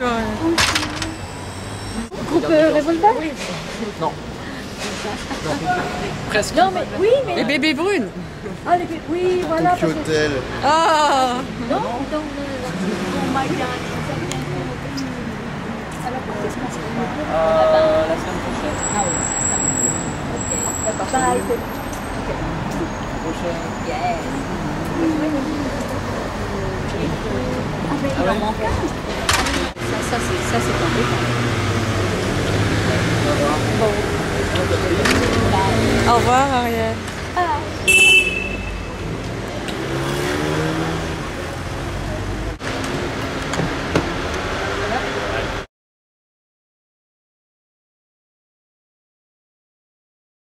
Groupe Révolta? Non. Presque. Non mais oui mais... Les bébés brunes. Ah les bébés, oui voilà. Tokyo Hotel. Ah. Non, dans le magasin. Alors pour qu'est-ce qu'on se fait? La semaine prochaine. Ah oui. Ok, d'accord. Bye. Ok. Prochaine. Yes. Ah mais il en manque un. Ça c'est embêtant. Au revoir. Bon. Au revoir Ariel.